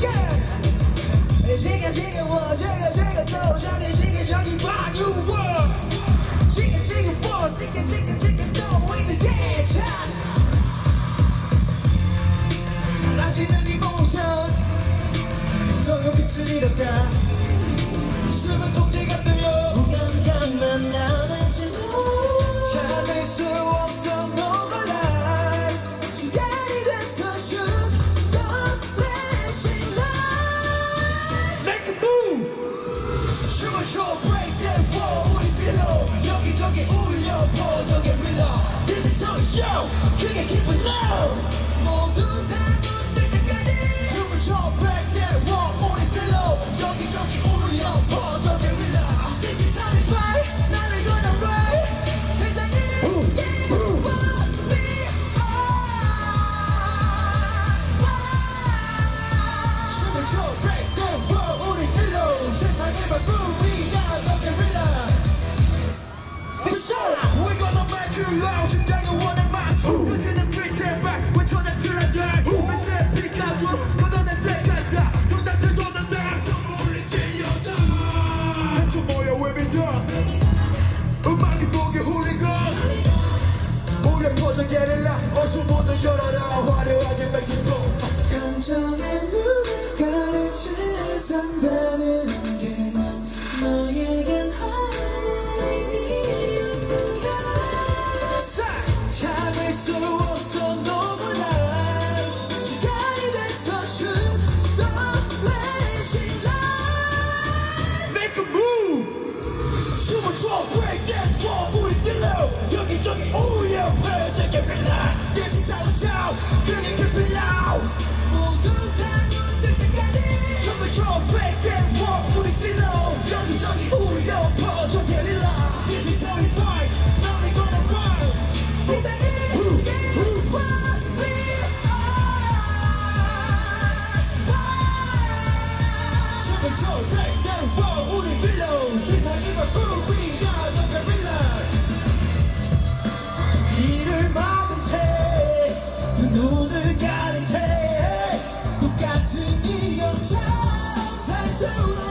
지겨 또 저기 brand new world 지겨 지겨 또 in the dance 사라지는 이모션 조금빛을 잃어가 숨은 통제가 돼요 우연감만 남은지 참을 수 없어 no more lies 시간이 돼서 shoot the flashing light make a move 춤을 춰 break that wall 우리 pillow 여기저기 울려 퍼져 Guerrilla this is our show 크게 keep it low 모두 다 눈뜰 때까지 춤을 춰 break that wall 우리 pillow 여기저기 울려 퍼져 Guerrilla this is how we fight 나를 gonna ride 세상에 get what we are 춤을 춰 break that wall 우리 pillow 세상에 발굴이 나도 Guerrilla for sure we're gonna make you loud 심장이 원한 맛 끝에는 pretend back 외쳐내 till I die 미친 피카소 걷어낸 때까지 손다 들고 난다 전부 우리 찔려다 한쪽 모여 we'll be done 음악이 보게 훌리건 우리 퍼져 게릴라 어서 모두 열어라 화려하게 make it go 감정의 눈을 가릴 세상다는 게 너에겐 참을 수 없어 no more lies 시간이 돼서 shoot the flashing light make a move 춤을 춰 break that wall 우리 pillow 여기저기 울려 퍼져 Guerrilla this is our show 그게 keep it loud 모두 다 눈뜰 때까지 춤을 춰 break that wall 우리 pillow 여기저기 울려 퍼져 Guerrilla this is how we fight now we gonna run 세상에 get what we are 춤을 춰 break that wall 우리 pillow 세상에 발굴이 나도 Guerrillas 귀를 막은 채 눈을 가린 채 똑같은 이 여자처럼 살 수